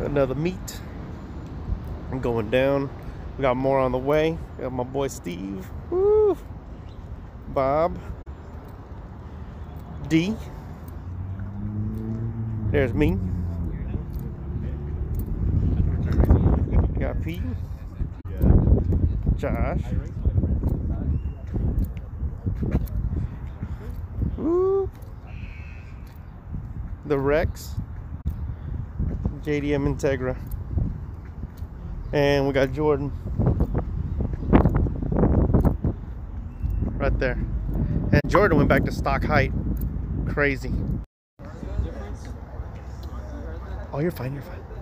Another meet. I'm going down. We got more on the way. Got my boy Steve. Woo! Bob. D. There's me. Got Pete. Josh. Woo! The Rex. JDM Integra. And we got Jordan. Right there. And Jordan went back to stock height. Crazy. Oh, you're fine, you're fine.